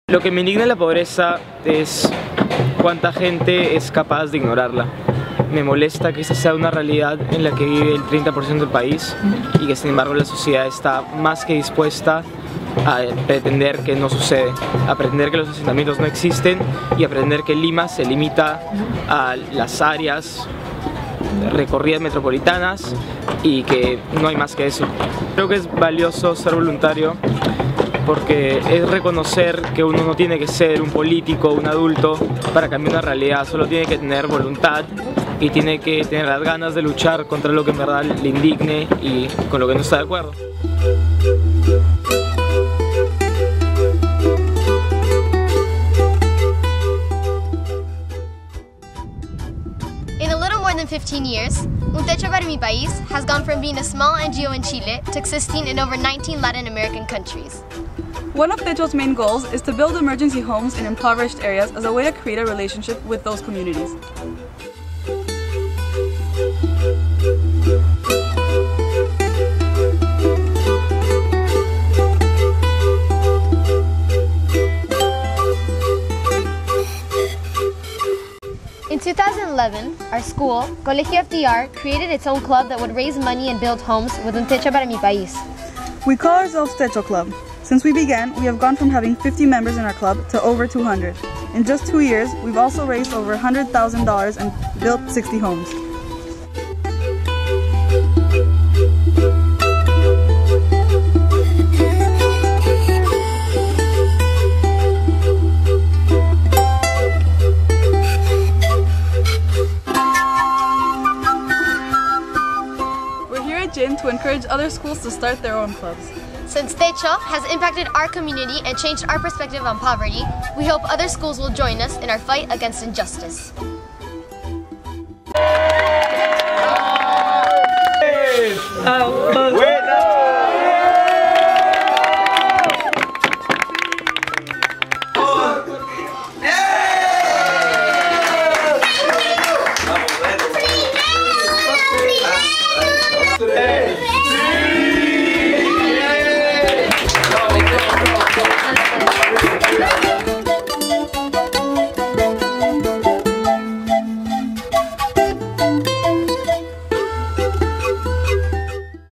Lo que me indigna de la pobreza es cuánta gente es capaz de ignorarla. Me molesta que esa sea una realidad en la que vive el 30% del país y que sin embargo la sociedad está más que dispuesta a pretender que no sucede, a pretender que los asentamientos no existen y a pretender que Lima se limita a las áreas recorridas metropolitanas y que no hay más que eso. Creo que es valioso ser voluntario porque es reconocer que uno no tiene que ser un político, un adulto para cambiar una realidad, solo tiene que tener voluntad y tiene que tener las ganas de luchar contra lo que en verdad le indigne y con lo que no está de acuerdo. In a little more than 15 years, Un Techo para Mi País has gone from being a small NGO in Chile to existing in over 19 Latin American countries. One of Techo's main goals is to build emergency homes in impoverished areas as a way to create a relationship with those communities. In 2011, our school, Colegio FDR, created its own club that would raise money and build homes with Un Techo para Mi País. We call ourselves Techo Club. Since we began, we have gone from having 50 members in our club to over 200. In just 2 years, we've also raised over $100,000 and built 60 homes. We're here at JIN to encourage other schools to start their own clubs. Since Techo has impacted our community and changed our perspective on poverty, we hope other schools will join us in our fight against injustice. ¡Vamos!